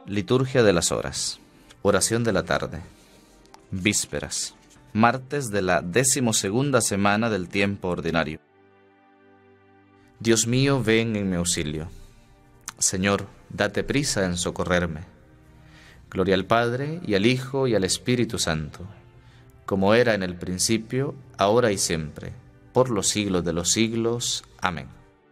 Liturgia de las horas. Oración de la tarde. Vísperas. Martes de la 12ª semana del tiempo ordinario. Dios mío, ven en mi auxilio. Señor, date prisa en socorrerme. Gloria al Padre, y al Hijo, y al Espíritu Santo, como era en el principio, ahora y siempre, por los siglos de los siglos. Amén.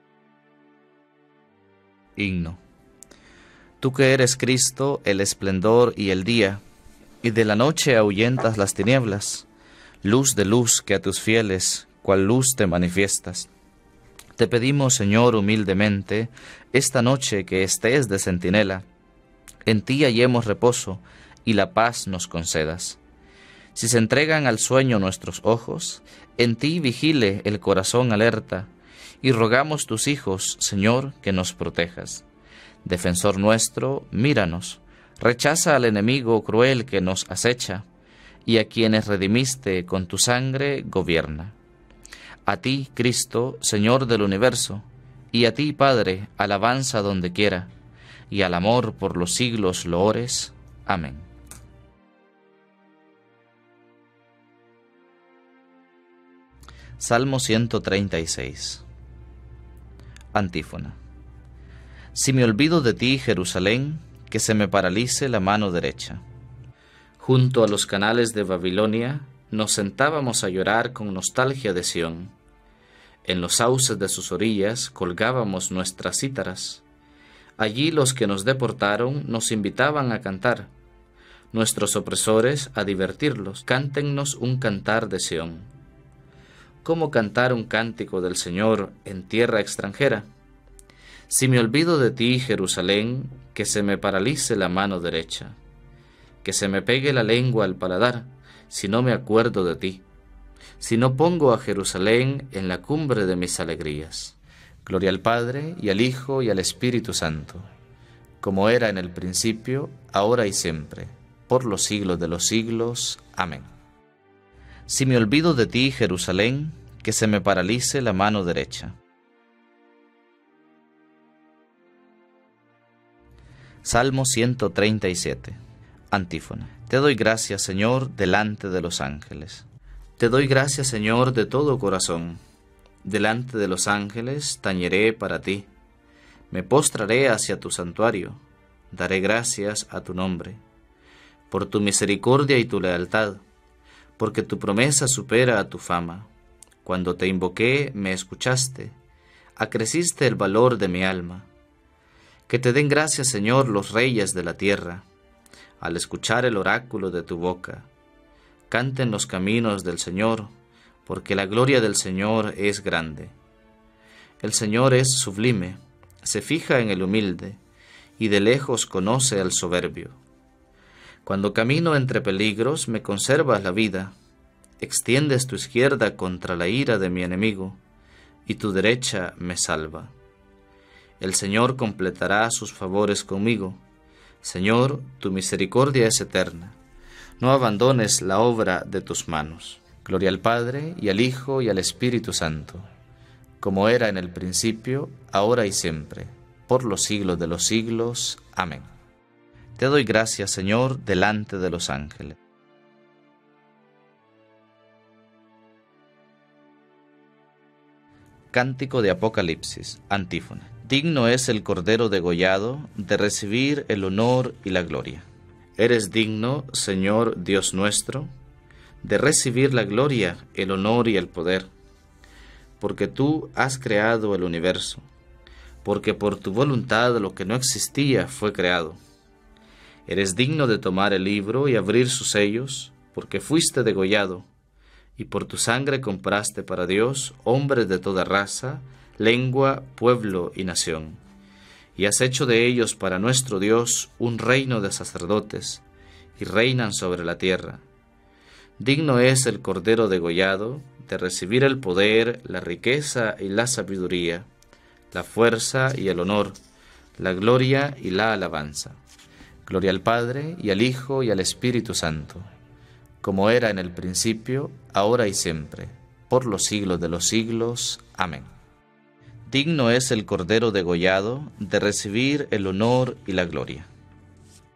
Himno. Tú que eres Cristo, el esplendor y el día, y de la noche ahuyentas las tinieblas, luz de luz que a tus fieles, cual luz te manifiestas. Te pedimos, Señor, humildemente, esta noche que estés de centinela, en ti hallemos reposo y la paz nos concedas. Si se entregan al sueño nuestros ojos, en ti vigile el corazón alerta, y rogamos tus hijos, Señor, que nos protejas. Defensor nuestro, míranos, rechaza al enemigo cruel que nos acecha, y a quienes redimiste con tu sangre, gobierna. A ti, Cristo, Señor del universo, y a ti, Padre, alabanza donde quiera, y al amor por los siglos loores. Amén. Salmo 136. Antífona. Si me olvido de ti, Jerusalén, que se me paralice la mano derecha. Junto a los canales de Babilonia nos sentábamos a llorar con nostalgia de Sión. En los sauces de sus orillas colgábamos nuestras cítaras. Allí los que nos deportaron nos invitaban a cantar. Nuestros opresores a divertirlos. Cántennos un cantar de Sión. ¿Cómo cantar un cántico del Señor en tierra extranjera? Si me olvido de ti, Jerusalén, que se me paralice la mano derecha, que se me pegue la lengua al paladar, si no me acuerdo de ti, si no pongo a Jerusalén en la cumbre de mis alegrías. Gloria al Padre, y al Hijo, y al Espíritu Santo, como era en el principio, ahora y siempre, por los siglos de los siglos. Amén. Si me olvido de ti, Jerusalén, que se me paralice la mano derecha. Salmo 137. Antífona. Te doy gracias, Señor, delante de los ángeles. Te doy gracias, Señor, de todo corazón. Delante de los ángeles tañeré para ti. Me postraré hacia tu santuario. Daré gracias a tu nombre. Por tu misericordia y tu lealtad, porque tu promesa supera a tu fama. Cuando te invoqué, me escuchaste. Acreciste el valor de mi alma. Que te den gracias, Señor, los reyes de la tierra, al escuchar el oráculo de tu boca. Canten los caminos del Señor, porque la gloria del Señor es grande. El Señor es sublime, se fija en el humilde, y de lejos conoce al soberbio. Cuando camino entre peligros, me conservas la vida. Extiendes tu izquierda contra la ira de mi enemigo, y tu derecha me salva. El Señor completará sus favores conmigo. Señor, tu misericordia es eterna. No abandones la obra de tus manos. Gloria al Padre, y al Hijo, y al Espíritu Santo, como era en el principio, ahora y siempre, por los siglos de los siglos. Amén. Te doy gracias, Señor, delante de los ángeles. Cántico de Apocalipsis. Antífona. Digno es el Cordero degollado de recibir el honor y la gloria. Eres digno, Señor Dios nuestro, de recibir la gloria, el honor y el poder, porque tú has creado el universo, porque por tu voluntad lo que no existía fue creado. Eres digno de tomar el libro y abrir sus sellos, porque fuiste degollado, y por tu sangre compraste para Dios hombres de toda raza, lengua, pueblo y nación, y has hecho de ellos para nuestro Dios un reino de sacerdotes, y reinan sobre la tierra. Digno es el Cordero degollado de recibir el poder, la riqueza y la sabiduría, la fuerza y el honor, la gloria y la alabanza. Gloria al Padre, y al Hijo, y al Espíritu Santo, como era en el principio, ahora y siempre, por los siglos de los siglos. Amén. Digno es el Cordero degollado de recibir el honor y la gloria.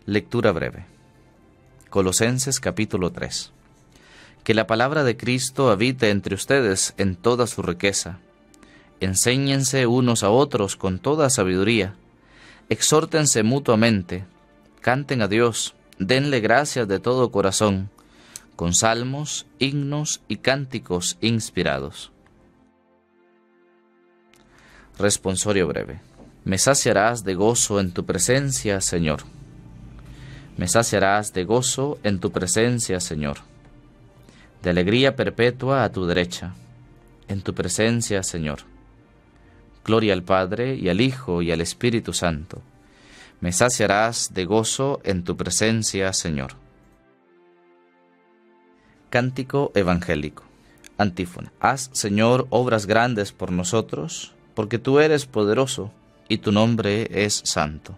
Lectura breve. Colosenses capítulo 3. Que la palabra de Cristo habite entre ustedes en toda su riqueza. Enséñense unos a otros con toda sabiduría. Exhórtense mutuamente. Canten a Dios. Denle gracias de todo corazón, con salmos, himnos y cánticos inspirados. Responsorio breve. Me saciarás de gozo en tu presencia, Señor. Me saciarás de gozo en tu presencia, Señor. De alegría perpetua a tu derecha, en tu presencia, Señor. Gloria al Padre, y al Hijo, y al Espíritu Santo. Me saciarás de gozo en tu presencia, Señor. Cántico evangélico. Antífona. Haz, Señor, obras grandes por nosotros, porque tú eres poderoso, y tu nombre es santo.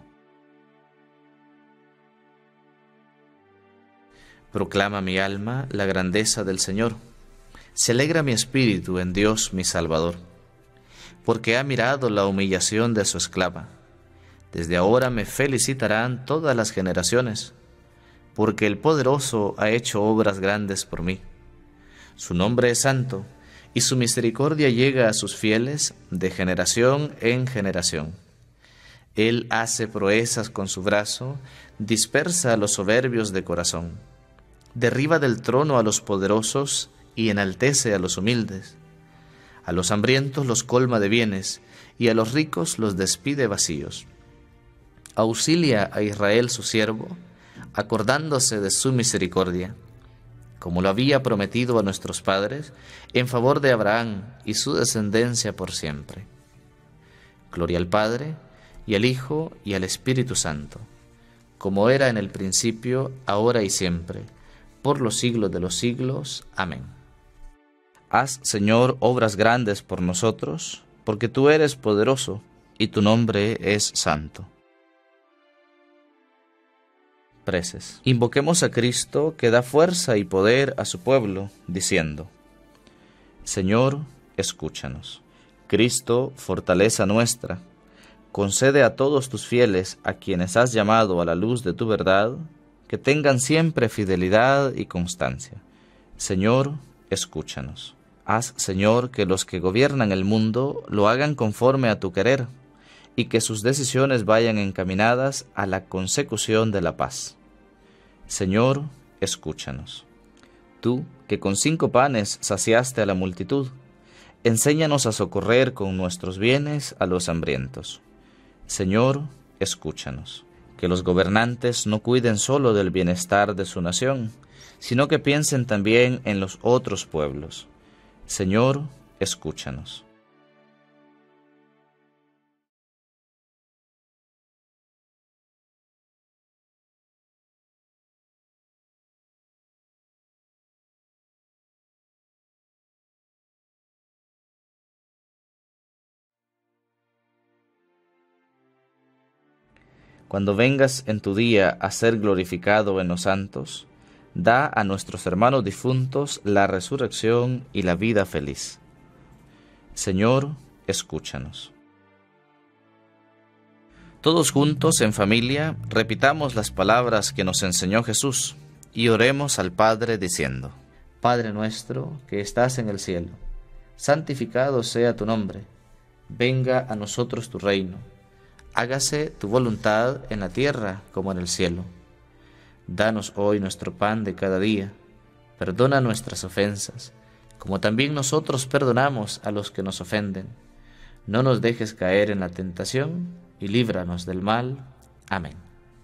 Proclama mi alma la grandeza del Señor. Se alegra mi espíritu en Dios mi Salvador, porque ha mirado la humillación de su esclava. Desde ahora me felicitarán todas las generaciones, porque el poderoso ha hecho obras grandes por mí. Su nombre es santo, y su misericordia llega a sus fieles de generación en generación. Él hace proezas con su brazo, dispersa a los soberbios de corazón. Derriba del trono a los poderosos y enaltece a los humildes. A los hambrientos los colma de bienes, y a los ricos los despide vacíos. Auxilia a Israel su siervo, acordándose de su misericordia, como lo había prometido a nuestros padres, en favor de Abraham y su descendencia por siempre. Gloria al Padre, y al Hijo, y al Espíritu Santo, como era en el principio, ahora y siempre, por los siglos de los siglos. Amén. Haz, Señor, obras grandes por nosotros, porque tú eres poderoso, y tu nombre es santo. Preces. Invoquemos a Cristo, que da fuerza y poder a su pueblo, diciendo: Señor, escúchanos. Cristo, fortaleza nuestra, concede a todos tus fieles, a quienes has llamado a la luz de tu verdad, que tengan siempre fidelidad y constancia. Señor, escúchanos. Haz, Señor, que los que gobiernan el mundo lo hagan conforme a tu querer, y que sus decisiones vayan encaminadas a la consecución de la paz. Señor, escúchanos. Tú, que con 5 panes saciaste a la multitud, enséñanos a socorrer con nuestros bienes a los hambrientos. Señor, escúchanos. Que los gobernantes no cuiden solo del bienestar de su nación, sino que piensen también en los otros pueblos. Señor, escúchanos. Cuando vengas en tu día a ser glorificado en los santos, da a nuestros hermanos difuntos la resurrección y la vida feliz. Señor, escúchanos. Todos juntos en familia repitamos las palabras que nos enseñó Jesús y oremos al Padre diciendo: Padre nuestro que estás en el cielo, santificado sea tu nombre. Venga a nosotros tu reino. Hágase tu voluntad en la tierra como en el cielo. Danos hoy nuestro pan de cada día. Perdona nuestras ofensas, como también nosotros perdonamos a los que nos ofenden. No nos dejes caer en la tentación, y líbranos del mal. Amén.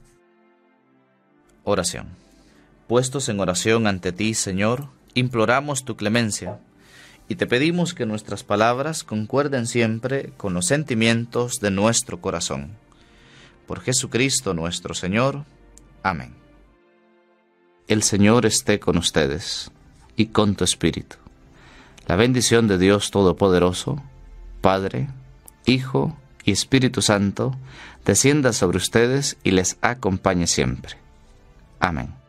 Oración. Puestos en oración ante ti, Señor, imploramos tu clemencia, y te pedimos que nuestras palabras concuerden siempre con los sentimientos de nuestro corazón. Por Jesucristo nuestro Señor. Amén. El Señor esté con ustedes, y con tu espíritu. La bendición de Dios Todopoderoso, Padre, Hijo y Espíritu Santo, descienda sobre ustedes y les acompañe siempre. Amén.